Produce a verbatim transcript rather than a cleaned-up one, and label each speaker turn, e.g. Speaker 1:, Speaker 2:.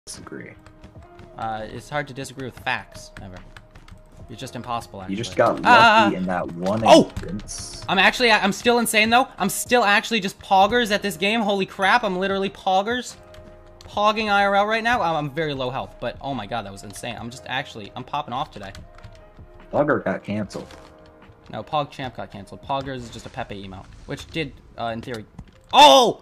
Speaker 1: disagree.
Speaker 2: Uh, it's hard to disagree with facts, never. It's just impossible, actually.
Speaker 1: You just got lucky
Speaker 2: ah!
Speaker 1: in that one
Speaker 2: oh!
Speaker 1: instance.
Speaker 2: I'm actually, I'm still insane, though. I'm still actually just poggers at this game. Holy crap, I'm literally poggers. Pogging I R L right now. I'm very low health, but oh my god, that was insane. I'm just actually, I'm popping off today.
Speaker 1: Pogger got canceled.
Speaker 2: No, Pog Champ got canceled. Poggers is just a Pepe emote, which did, uh, in theory... Oh!